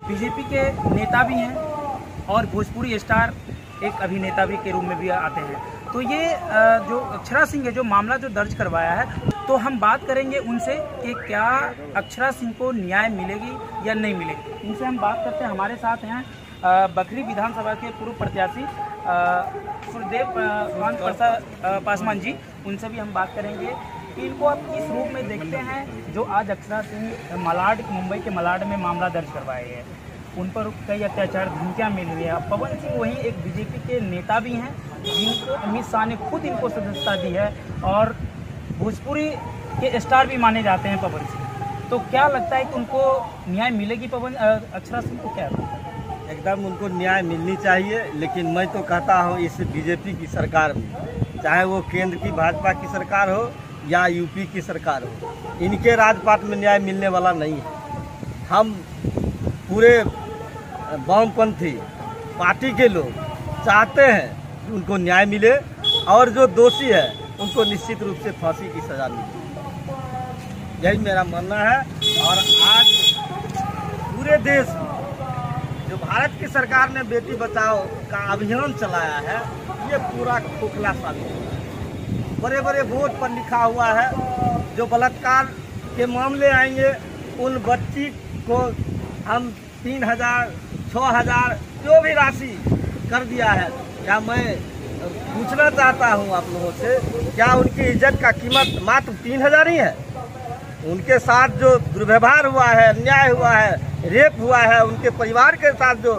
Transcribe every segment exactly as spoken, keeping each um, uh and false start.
BJP के नेता भी हैं और भोजपुरी स्टार एक अभिनेता भी के रूप में भी आते हैं। तो ये जो अक्षरा सिंह है, जो मामला जो दर्ज करवाया है, तो हम बात करेंगे उनसे कि क्या अक्षरा सिंह को न्याय मिलेगी या नहीं मिलेगी। इनसे हम बात करते हैं। हमारे साथ हैं बखरी विधानसभा के पूर्व प्रत्याशी सुरदेव प्रसाद पासवान जी। उनसे भी हम बात करेंगे कि इनको आप किस रूप में देखते हैं जो आज अक्षरा सिंह मलाड मुंबई के मलाड में मामला दर्ज करवाए हैं। उन पर कई अत्याचार धमकियाँ मिल रही है। पवन सिंह वहीं एक बीजेपी के नेता भी हैं जिनको अमित शाह ने खुद इनको सदस्यता दी है और भोजपुरी के स्टार भी माने जाते हैं पवन सिंह। तो क्या लगता है कि उनको न्याय मिलेगी पवन अक्षरा सिंह को? क्या एकदम उनको न्याय मिलनी चाहिए, लेकिन मैं तो कहता हूँ इस बीजेपी की सरकार में, चाहे वो केंद्र की भाजपा की सरकार हो या यूपी की सरकार हो, इनके राजपाट में न्याय मिलने वाला नहीं है। हम पूरे वामपंथी पार्टी के लोग चाहते हैं कि उनको न्याय मिले और जो दोषी है उनको निश्चित रूप से फांसी की सजा मिले। यही मेरा मानना है। और आज पूरे देश में जो भारत की सरकार ने बेटी बचाओ का अभियान चलाया है, ये पूरा खोखला साबित है। बड़े बड़े बोर्ड पर लिखा हुआ है जो बलात्कार के मामले आएंगे उन बच्ची को हम तीन हजार छः हजार जो भी राशि कर दिया है। क्या मैं पूछना चाहता हूँ आप लोगों से, क्या उनकी इज्जत का कीमत मात्र तीन हजार ही है? उनके साथ जो दुर्व्यवहार हुआ है, अन्याय हुआ है, रेप हुआ है, उनके परिवार के साथ जो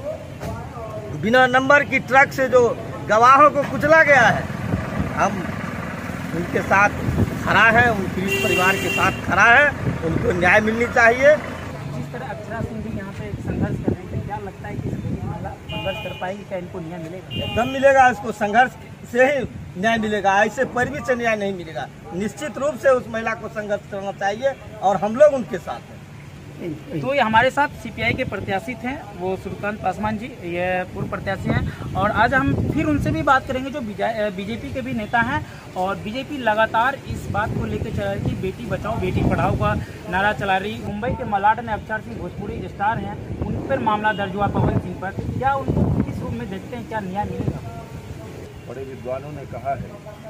बिना नंबर की ट्रक से जो गवाहों को कुचला गया है, हम उनके साथ खड़ा है, उनके परिवार के साथ खड़ा है। उनको न्याय मिलनी चाहिए। जिस तरह अक्षरा सिंह भी यहाँ पे एक संघर्ष कर रही है, क्या लगता है कि संघर्ष कर पाएंगे? क्या इनको न्याय मिलेगा? एकदम मिलेगा। इसको संघर्ष से ही न्याय मिलेगा, ऐसे पैरवी से न्याय नहीं मिलेगा। निश्चित रूप से उस महिला को संघर्ष करना चाहिए और हम लोग उनके साथ हैं। तो ये हमारे साथ सीपीआई के प्रत्याशी थे, वो सूर्यकांत पासवान जी, ये पूर्व प्रत्याशी हैं। और आज हम फिर उनसे भी बात करेंगे जो बीजेपी के भी नेता हैं। और बीजेपी लगातार इस बात को लेकर चल रही है कि बेटी बचाओ बेटी पढ़ाओ का नारा चला रही। मुंबई के मलाड में अक्षरा सिंह भोजपुरी स्टार हैं, उन पर मामला दर्ज हुआ पवन सिंह पर। क्या उनको किस रूप में देखते हैं? क्या न्याय मिलेगा? बड़े विद्वानों ने कहा है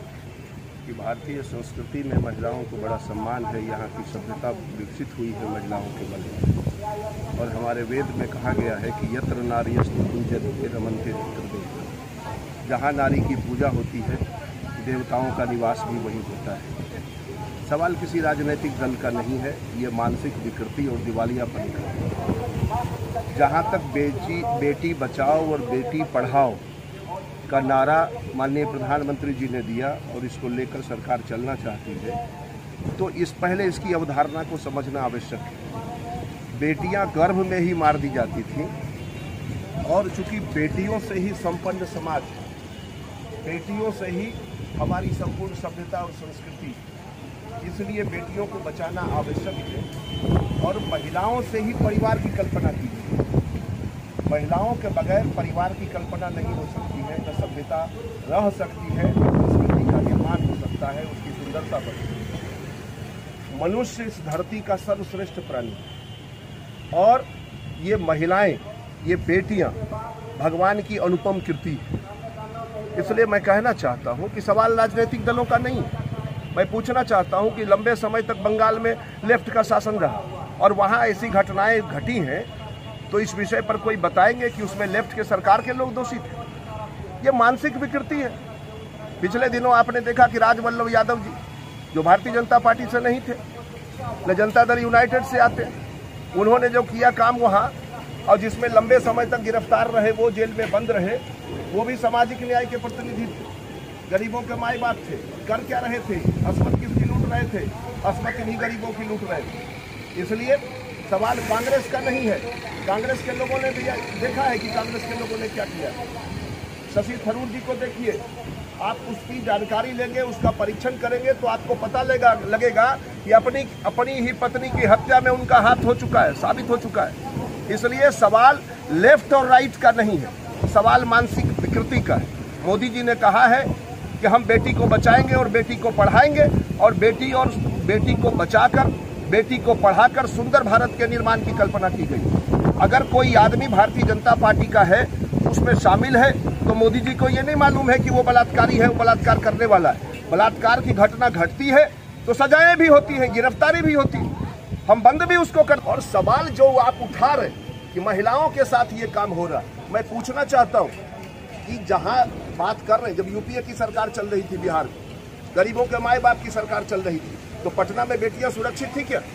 कि भारतीय संस्कृति में महिलाओं को बड़ा सम्मान है। यहाँ की सभ्यता विकसित हुई है महिलाओं के बल पर। और हमारे वेद में कहा गया है कि यत्र नार्यस्तु पूज्यते रमन्ते तत्र देवता। जहाँ नारी की पूजा होती है, देवताओं का निवास भी वहीं होता है। सवाल किसी राजनीतिक दल का नहीं है, ये मानसिक विकृति और दिवालियापन का है। जहाँ तक बेटी बेटी बचाओ और बेटी पढ़ाओ का नारा माननीय प्रधानमंत्री जी ने दिया और इसको लेकर सरकार चलना चाहती है, तो इस पहले इसकी अवधारणा को समझना आवश्यक है। बेटियां गर्भ में ही मार दी जाती थीं और चूंकि बेटियों से ही संपन्न समाज, बेटियों से ही हमारी संपूर्ण सभ्यता और संस्कृति, इसलिए बेटियों को बचाना आवश्यक है। और महिलाओं से ही परिवार की कल्पना की गई। महिलाओं के बगैर परिवार की कल्पना नहीं हो सकती है, न सभ्यता रह सकती है, संस्कृति का निर्माण हो सकता है, उसकी सुंदरता बढ़ सकती है। मनुष्य इस धरती का सर्वश्रेष्ठ प्राणी है और ये महिलाएं, ये बेटियां भगवान की अनुपम कृति है। इसलिए मैं कहना चाहता हूं कि सवाल राजनीतिक दलों का नहीं है। मैं पूछना चाहता हूं कि लंबे समय तक बंगाल में लेफ्ट का शासन रहा और वहां ऐसी घटनाएं घटी हैं, तो इस विषय पर कोई बताएंगे कि उसमें लेफ्ट के सरकार के लोग दोषी थे? ये मानसिक विकृति है। पिछले दिनों आपने देखा कि राजवल्लभ यादव जी, जो भारतीय जनता पार्टी से नहीं थे, न जनता दल यूनाइटेड से आते, उन्होंने जो किया काम वहाँ, और जिसमें लंबे समय तक गिरफ्तार रहे, वो जेल में बंद रहे, वो भी सामाजिक न्याय के प्रतिनिधि थे, गरीबों के माए बाप थे। कर क्या रहे थे? अस्मत किसकी लूट रहे थे? अस्मत इन्हीं गरीबों की लूट रहे थे। इसलिए सवाल कांग्रेस का नहीं है। कांग्रेस के लोगों ने भी देखा है कि कांग्रेस के लोगों ने क्या किया। शशि थरूर जी को देखिए, आप उसकी जानकारी लेंगे, उसका परीक्षण करेंगे तो आपको पता लगेगा लगेगा कि अपनी अपनी ही पत्नी की हत्या में उनका हाथ हो चुका है, साबित हो चुका है। इसलिए सवाल लेफ्ट और राइट का नहीं है, सवाल मानसिक विकृति का है। मोदी जी ने कहा है कि हम बेटी को बचाएंगे और बेटी को पढ़ाएंगे, और बेटी और बेटी को बचाकर, बेटी को पढ़ाकर सुंदर भारत के निर्माण की कल्पना की गई। अगर कोई आदमी भारतीय जनता पार्टी का है, उसमें शामिल है, तो मोदी जी को ये नहीं मालूम है कि वो बलात्कारी है, वो बलात्कार करने वाला है। बलात्कार की घटना घटती है तो सजाएं भी होती हैं, गिरफ्तारी भी होती है, हम बंद भी उसको कर। और सवाल जो आप उठा रहे कि महिलाओं के साथ ये काम हो रहा, मैं पूछना चाहता हूँ कि जहाँ बात कर रहे हैं, जब यूपीए की सरकार चल रही थी बिहार में, गरीबों के माए बाप की सरकार चल रही थी, तो पटना में बेटियां सुरक्षित थी क्या?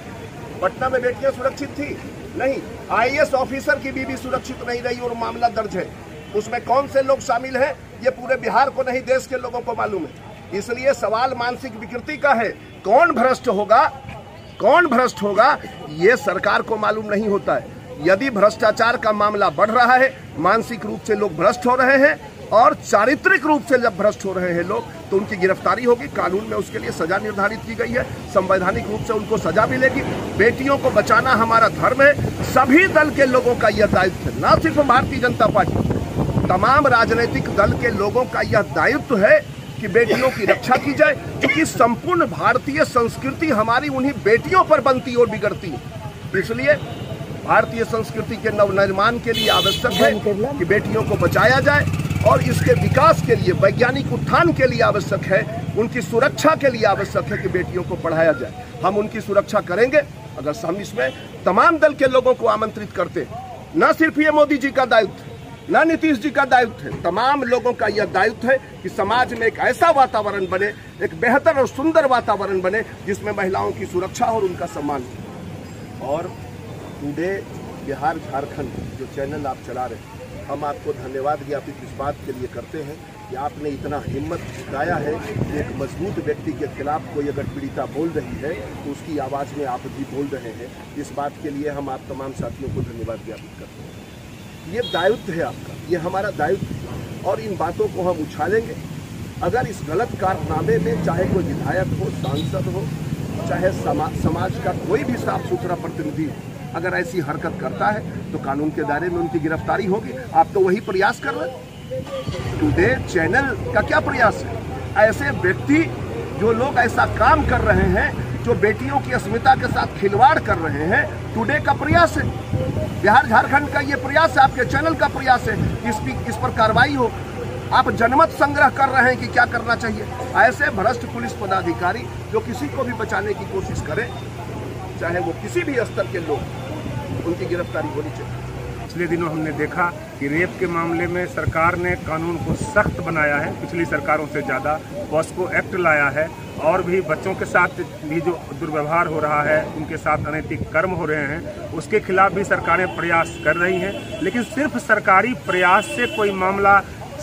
पटना में बेटियां सुरक्षित थी? नहीं। आईएएस ऑफिसर की बीवी सुरक्षित नहीं रही और मामला दर्ज है। उसमें कौन से लोग शामिल हैं ये पूरे बिहार को नहीं, देश के लोगों को मालूम है। इसलिए सवाल मानसिक विकृति का है। कौन भ्रष्ट होगा, कौन भ्रष्ट होगा, ये सरकार को मालूम नहीं होता है। यदि भ्रष्टाचार का मामला बढ़ रहा है, मानसिक रूप से लोग भ्रष्ट हो रहे हैं और चारित्रिक रूप से जब भ्रष्ट हो रहे हैं लोग, तो उनकी गिरफ्तारी होगी। कानून में उसके लिए सजा निर्धारित की गई है, संवैधानिक रूप से उनको सजा मिलेगी। बेटियों को बचाना हमारा धर्म है। सभी दल के लोगों का यह दायित्व है, ना सिर्फ भारतीय जनता पार्टी, तमाम राजनीतिक दल के लोगों का यह दायित्व है कि बेटियों की रक्षा की जाए, क्योंकि संपूर्ण भारतीय संस्कृति हमारी उन्हीं बेटियों पर बनती और बिगड़ती है। इसलिए भारतीय संस्कृति के नवनिर्माण के लिए आवश्यक है कि बेटियों को बचाया जाए और इसके विकास के लिए, वैज्ञानिक उत्थान के लिए आवश्यक है, उनकी सुरक्षा के लिए आवश्यक है कि बेटियों को पढ़ाया जाए। हम उनकी सुरक्षा करेंगे अगर हम इसमें तमाम दल के लोगों को आमंत्रित करते। न सिर्फ ये मोदी जी का दायित्व, न नीतीश जी का दायित्व है, तमाम लोगों का यह दायित्व है कि समाज में एक ऐसा वातावरण बने, एक बेहतर और सुंदर वातावरण बने जिसमें महिलाओं की सुरक्षा और उनका सम्मान हो। और टुडे बिहार झारखंड जो चैनल आप चला रहे हैं, हम आपको धन्यवाद ज्ञापित इस बात के लिए करते हैं कि आपने इतना हिम्मत जुटाया है कि एक मजबूत व्यक्ति के खिलाफ कोई अगर पीड़िता बोल रही है तो उसकी आवाज़ में आप भी बोल रहे हैं। इस बात के लिए हम आप तमाम साथियों को धन्यवाद ज्ञापित करते हैं। ये दायित्व है आपका, ये हमारा दायित्व है और इन बातों को हम उछालेंगे। अगर इस गलत कारनामे में चाहे कोई विधायक हो, सांसद हो, चाहे समा, समाज का कोई भी साफ सुथरा प्रतिनिधि अगर ऐसी हरकत करता है तो कानून के दायरे में उनकी गिरफ्तारी होगी। आप तो वही प्रयास कर रहे हैं। टुडे चैनल का क्या प्रयास है? ऐसे व्यक्ति जो लोग ऐसा काम कर रहे हैं, जो बेटियों की अस्मिता के साथ खिलवाड़ कर रहे हैं, टुडे का प्रयास है, बिहार झारखंड का ये प्रयास है, आपके चैनल का प्रयास है इस, इस पर कार्रवाई हो। आप जनमत संग्रह कर रहे हैं कि क्या करना चाहिए। ऐसे भ्रष्ट पुलिस पदाधिकारी जो किसी को भी बचाने की कोशिश करें, चाहे वो किसी भी स्तर के लोग, उनकी गिरफ्तारी होनी चाहिए। पिछले दिनों हमने देखा कि रेप के मामले में सरकार ने कानून को सख्त बनाया है, पिछली सरकारों से ज़्यादा। पॉस्को एक्ट लाया है और भी बच्चों के साथ भी जो दुर्व्यवहार हो रहा है, उनके साथ अनैतिक कर्म हो रहे हैं, उसके खिलाफ भी सरकारें प्रयास कर रही हैं। लेकिन सिर्फ सरकारी प्रयास से कोई मामला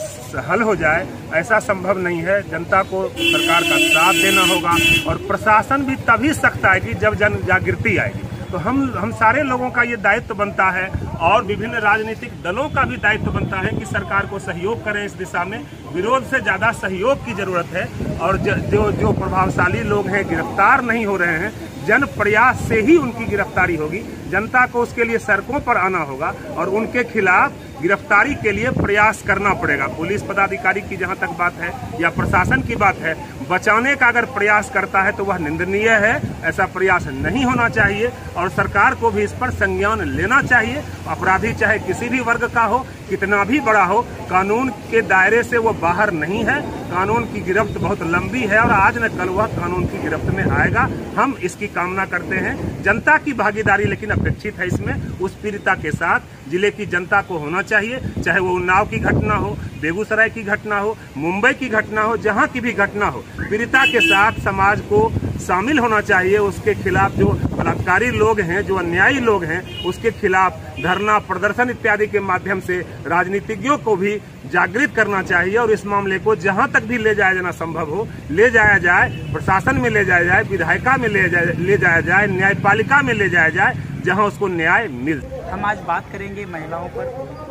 हल हो जाए ऐसा संभव नहीं है। जनता को सरकार का साथ देना होगा और प्रशासन भी तभी सख्त आएगी जब जन जागृति आएगी। तो हम हम सारे लोगों का ये दायित्व बनता है और विभिन्न राजनीतिक दलों का भी दायित्व बनता है कि सरकार को सहयोग करें इस दिशा में। विरोध से ज़्यादा सहयोग की ज़रूरत है और जो जो प्रभावशाली लोग हैं गिरफ्तार नहीं हो रहे हैं, जन प्रयास से ही उनकी गिरफ्तारी होगी। जनता को उसके लिए सड़कों पर आना होगा और उनके खिलाफ गिरफ्तारी के लिए प्रयास करना पड़ेगा। पुलिस पदाधिकारी की जहां तक बात है या प्रशासन की बात है, बचाने का अगर प्रयास करता है तो वह निंदनीय है। ऐसा प्रयास नहीं होना चाहिए और सरकार को भी इस पर संज्ञान लेना चाहिए। अपराधी चाहे किसी भी वर्ग का हो, कितना भी बड़ा हो, कानून के दायरे से वो बाहर नहीं है। कानून की गिरफ्त बहुत लंबी है और आज न कल वह कानून की गिरफ्त में आएगा। हम इसकी कामना करते हैं। जनता की भागीदारी लेकिन अपेक्षित है इसमें। उस पीड़िता के साथ जिले की जनता को होना चाहिए, चाहे वो उन्नाव की घटना हो, बेगूसराय की घटना हो, मुंबई की घटना हो, जहां की भी घटना हो, पीड़िता के साथ समाज को शामिल होना चाहिए। उसके खिलाफ जो बलात्कारी लोग हैं, जो अन्यायी लोग हैं, उसके खिलाफ धरना प्रदर्शन इत्यादि के माध्यम से राजनीतिज्ञों को भी जागृत करना चाहिए और इस मामले को जहां तक भी ले जाया जाना संभव हो ले जाया जाए। प्रशासन में ले जाया जाए, विधायिका में ले जाया ले जाया जाए, न्यायपालिका में ले जाया जाए, जहां उसको न्याय मिल। हम आज बात करेंगे महिलाओं पर।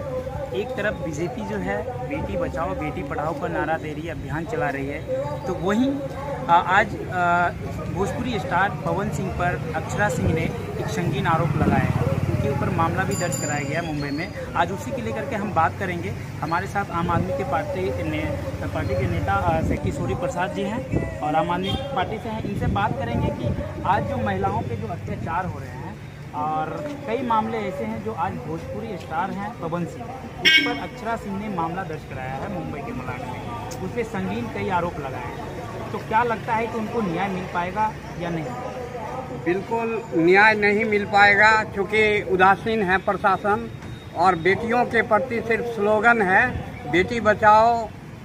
एक तरफ बीजेपी जो है बेटी बचाओ बेटी पढ़ाओ का नारा दे रही है, अभियान चला रही है, तो वहीं आज भोजपुरी स्टार पवन सिंह पर अक्षरा सिंह ने एक संगीन आरोप लगाया है। उनके ऊपर मामला भी दर्ज कराया गया मुंबई में। आज उसी के लेकर के हम बात करेंगे। हमारे साथ आम आदमी के पार्टी ने पार्टी के नेता किशोरी प्रसाद जी हैं और आम आदमी पार्टी से हैं। इनसे बात करेंगे कि आज जो महिलाओं पे जो अत्याचार हो रहे हैं और कई मामले ऐसे हैं जो आज भोजपुरी स्टार हैं पवन सिंह, उस पर अक्षरा सिंह ने मामला दर्ज कराया है मुंबई के मलाड में। उस पर संगीन कई आरोप लगाए हैं। तो क्या लगता है कि उनको न्याय मिल पाएगा या नहीं? बिल्कुल न्याय नहीं मिल पाएगा, क्योंकि उदासीन है प्रशासन और बेटियों के प्रति सिर्फ स्लोगन है बेटी बचाओ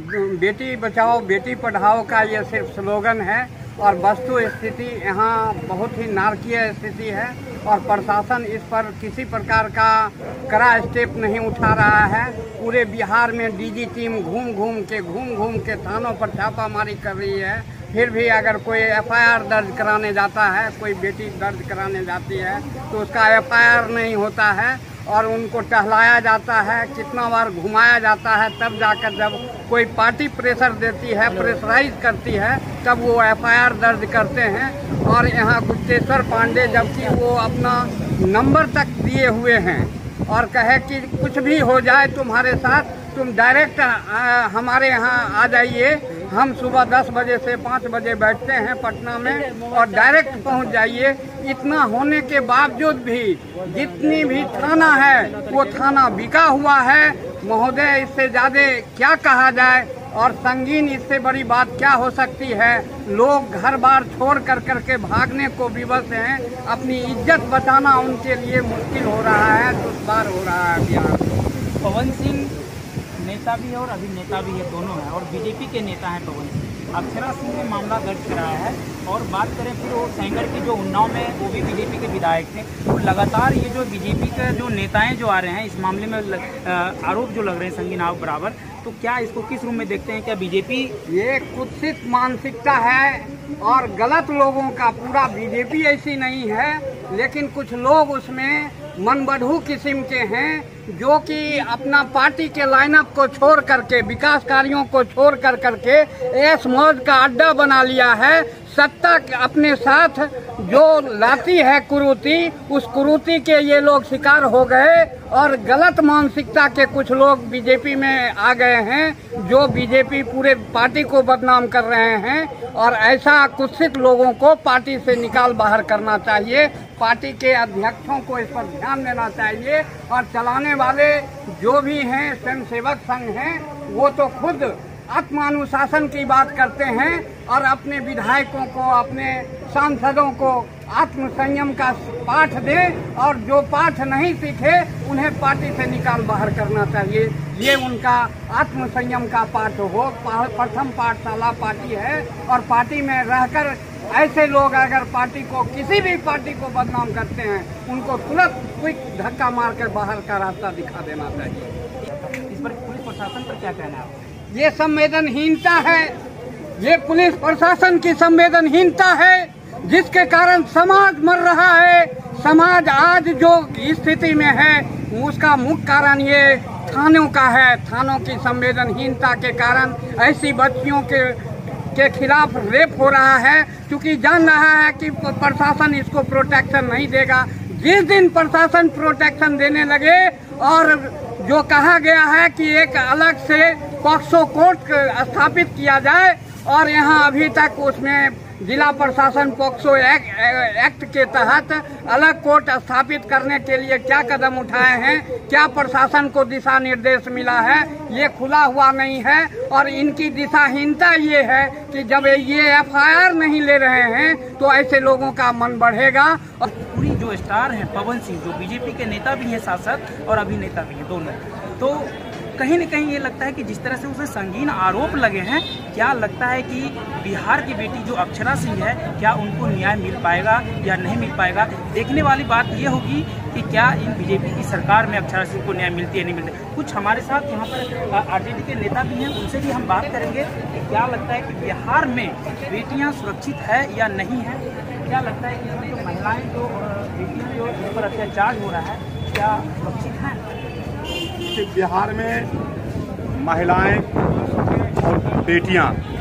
बेटी बचाओ बेटी पढ़ाओ का ये सिर्फ स्लोगन है। और वस्तु स्थिति यहाँ बहुत ही नारकीय स्थिति है और प्रशासन इस पर किसी प्रकार का कड़ा स्टेप नहीं उठा रहा है। पूरे बिहार में डीजी टीम घूम घूम के घूम घूम के थानों पर छापामारी कर रही है, फिर भी अगर कोई एफआईआर दर्ज कराने जाता है, कोई बेटी दर्ज कराने जाती है तो उसका एफआईआर नहीं होता है और उनको टहलाया जाता है, कितना बार घुमाया जाता है, तब जाकर जब कोई पार्टी प्रेशर देती है, प्रेशराइज करती है, तब वो एफआईआर दर्ज करते हैं। और यहाँ गुप्तेश्वर पांडे जबकि वो अपना नंबर तक दिए हुए हैं और कहे कि कुछ भी हो जाए तुम्हारे साथ, तुम डायरेक्ट हमारे यहाँ आ जाइए, हम सुबह दस बजे से पाँच बजे बैठते हैं पटना में और डायरेक्ट पहुंच जाइए। इतना होने के बावजूद भी जितनी भी थाना है वो थाना बिका हुआ है। महोदय, इससे ज़्यादा क्या कहा जाए और संगीन इससे बड़ी बात क्या हो सकती है। लोग घर बार छोड़ कर करके भागने को विवश हैं, अपनी इज्जत बचाना उनके लिए मुश्किल हो रहा है, दुश्वार हो रहा है बिहार। पवन सिंह नेता भी है और अभिनेता भी है, दोनों हैं और बीजेपी के नेता हैं पवन सिंह। अक्षरा सिंह ने मामला दर्ज कराया है और बात करें फिर वो सेंगर के जो उन्नाव में वो भी बीजेपी के विधायक थे। तो लगातार ये जो बीजेपी के जो नेताएं जो आ रहे हैं इस मामले में आरोप जो लग रहे हैं संगीन आरोप बराबर, तो क्या इसको किस रूप में देखते हैं? क्या बीजेपी ये कुत्सित मानसिकता है और गलत लोगों का, पूरा बीजेपी ऐसी नहीं है, लेकिन कुछ लोग उसमें मनबढ़ू किस्म के हैं जो कि अपना पार्टी के लाइनअप को छोड़ करके, विकास कार्यों को छोड़ कर करके ऐश मौज का अड्डा बना लिया है। सत्ता अपने साथ जो लाती है कुरीति, उस कुरीति के ये लोग शिकार हो गए और गलत मानसिकता के कुछ लोग बीजेपी में आ गए हैं जो बीजेपी पूरे पार्टी को बदनाम कर रहे हैं। और ऐसा कुत्सित लोगों को पार्टी से निकाल बाहर करना चाहिए। पार्टी के अध्यक्षों को इस पर ध्यान देना चाहिए और चलाने वाले जो भी हैं स्वयंसेवक संघ हैं वो तो खुद आत्मानुशासन की बात करते हैं और अपने विधायकों को, अपने सांसदों को आत्म संयम का पाठ दें और जो पाठ नहीं सीखे उन्हें पार्टी से निकाल बाहर करना चाहिए। ये उनका आत्म संयम का पाठ हो। प्रथम पाठशाला पार्टी है और पार्टी में रहकर ऐसे लोग अगर पार्टी को, किसी भी पार्टी को बदनाम करते हैं उनको तुरंत क्विक धक्का मारकर बाहर का रास्ता दिखा देना चाहिए। इस पर पुलिस प्रशासन पर क्या कहना है? ये संवेदनहीनता है, ये पुलिस प्रशासन की संवेदनहीनता है जिसके कारण समाज मर रहा है। समाज आज जो स्थिति में है उसका मुख्य कारण ये थानों का है। थानों की संवेदनहीनता के कारण ऐसी बच्चियों के के खिलाफ रेप हो रहा है, क्योंकि जान रहा है कि प्रशासन इसको प्रोटेक्शन नहीं देगा। जिस दिन प्रशासन प्रोटेक्शन देने लगे और जो कहा गया है कि एक अलग से पॉक्सो कोर्ट स्थापित किया जाए और यहाँ अभी तक उसमें जिला प्रशासन पॉक्सो एक्ट के तहत अलग कोर्ट स्थापित करने के लिए क्या कदम उठाए हैं, क्या प्रशासन को दिशा निर्देश मिला है, ये खुला हुआ नहीं है। और इनकी दिशाहीनता ये है कि जब ये एफआईआर नहीं ले रहे हैं तो ऐसे लोगों का मन बढ़ेगा। और पूरी जो स्टार हैं पवन सिंह, जो बीजेपी के नेता भी हैं सांसद और अभिनेता भी हैं दोनों, तो कहीं न कहीं ये लगता है कि जिस तरह से उसे संगीन आरोप लगे हैं, क्या लगता है कि बिहार की बेटी जो अक्षरा सिंह है, क्या उनको न्याय मिल पाएगा या नहीं मिल पाएगा? देखने वाली बात ये होगी कि क्या इन बीजेपी की सरकार में अक्षरा सिंह को न्याय मिलती है नहीं मिलती। कुछ हमारे साथ यहाँ पर आरजेडी के नेता भी हैं, उनसे भी हम बात करेंगे कि क्या लगता है कि बिहार में बेटियाँ सुरक्षित है या नहीं है। क्या लगता है कि इसमें जो महिलाएँ जो बेटियाँ जो जिन पर अत्याचार हो रहा है, क्या सुरक्षित हैं? बिहार में महिलाएं और बेटियां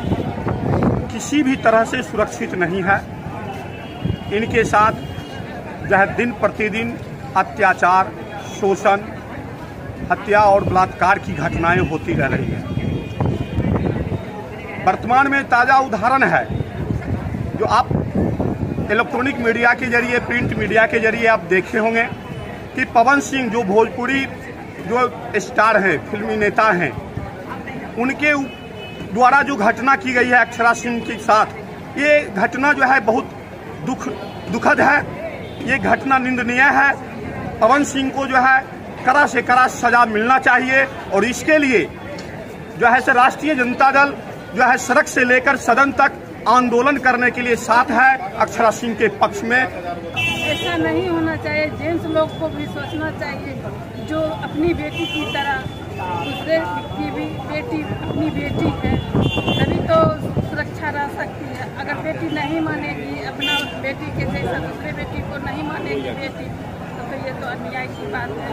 किसी भी तरह से सुरक्षित नहीं है। इनके साथ जो है दिन प्रतिदिन अत्याचार, शोषण, हत्या और बलात्कार की घटनाएं होती रह रही हैं। वर्तमान में ताज़ा उदाहरण है जो आप इलेक्ट्रॉनिक मीडिया के जरिए, प्रिंट मीडिया के जरिए आप देखे होंगे कि पवन सिंह जो भोजपुरी जो स्टार हैं, फिल्मी नेता हैं, उनके द्वारा जो घटना की गई है अक्षरा सिंह के साथ, ये घटना जो है बहुत दुख दुखद है। ये घटना निंदनीय है। पवन सिंह को जो है कड़ा से कड़ा सजा मिलना चाहिए और इसके लिए जो है राष्ट्रीय जनता दल जो है सड़क से लेकर सदन तक आंदोलन करने के लिए साथ है अक्षरा सिंह के पक्ष में। ऐसा नहीं होना चाहिए। जेंट्स लोग को भी सोचना चाहिए जो अपनी बेटी की तरह दूसरे की भी बेटी अपनी बेटी है, तभी तो सुरक्षा रह सकती है। अगर बेटी नहीं मानेगी अपना बेटी के जैसा दूसरे बेटी को नहीं मानेगी बेटी, तो फिर ये तो अन्याय की बात है।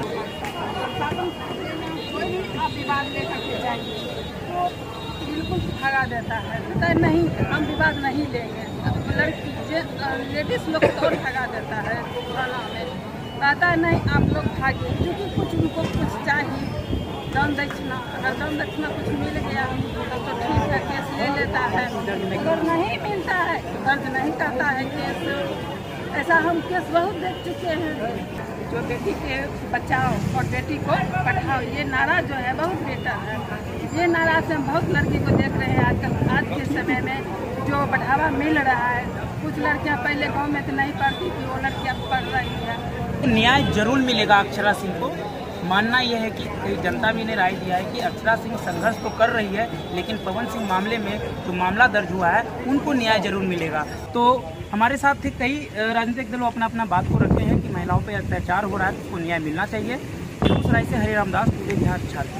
कोई भी आप विवाद लेकर के जाइए तो बिल्कुल भगा देता है, कहता है नहीं हम विवाद नहीं लेंगे। लड़की लेडीज लोग तो और भगा देता है थाना में, कहता है नहीं आप लोग भागिए, क्योंकि कुछ उनको कुछ चाहिए दान दक्षिणा। अगर दान दक्षिणा कुछ मिल गया तब तो ठीक है, केस ले लेता है। अगर नहीं मिलता है दर्ज नहीं करता है केस। ऐसा हम केस बहुत देख चुके हैं। जो बेटी के बचाओ और बेटी को पढ़ाओ, ये नारा जो है बहुत बेटर है। ये नारा से हम बहुत लड़की को देख रहे हैं आजकल, आज के समय में जो बढ़ावा मिल रहा है। कुछ लड़कियां पहले गांव में तो नहीं पढ़ती थी, वो लड़कियां पढ़ रही है। न्याय जरूर मिलेगा अक्षरा सिंह को। मानना यह है कि जनता भी ने राय दिया है कि अक्षरा सिंह संघर्ष तो कर रही है, लेकिन पवन सिंह मामले में जो मामला दर्ज हुआ है उनको न्याय जरूर मिलेगा। तो हमारे साथ थे कई राजनीतिक दलों अपना अपना बात को रखते हैं कि महिलाओं पर अत्याचार हो रहा है तो उसको न्याय मिलना चाहिए। बेगूसराय से हरिराम दास, पूरे बिहार, झारखंड।